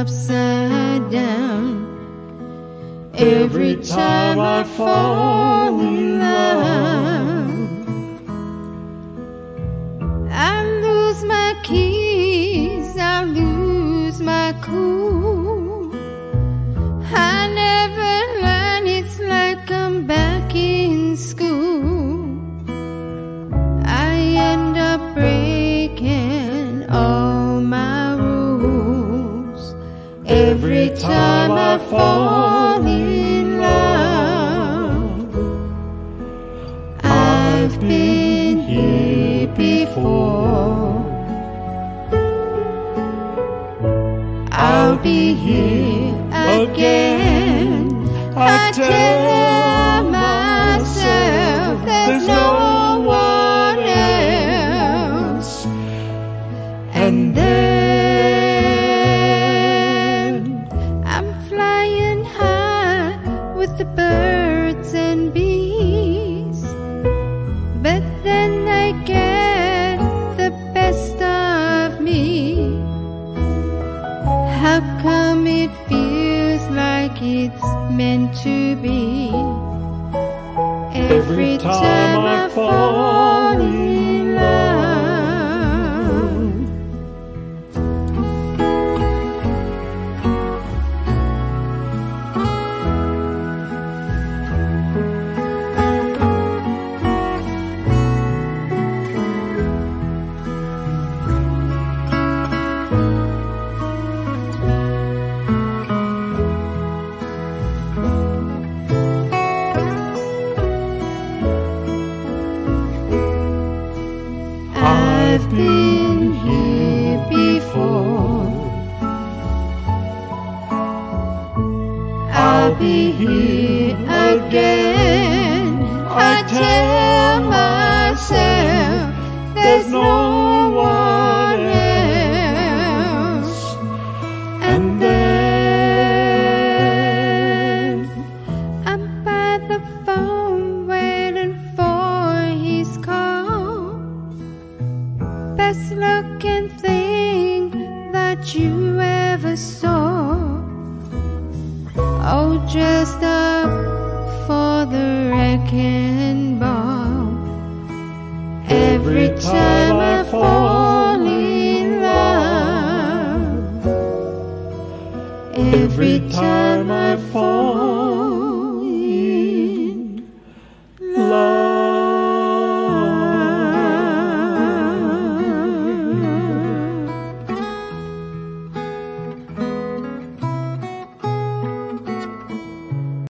upside down. Every time I fall in love, I lose my keys, I lose my cool. I never learn, it's like I'm back in school. I end up breaking all my rules every time I fall in love. I've been here before, I'll be here again. I tell myself there's no one else. And then I'm flying high with the birds and bees, but then they get the best of me. How come it feels like it's meant to be? Every time I fall in love. I've been here before, I'll be here again. I tell myself there's no one else. And then I'm by the phone waiting for his call. Best looking thing that you ever saw, all dressed up for the wrecking ball. Every time I fall in love, every time I fall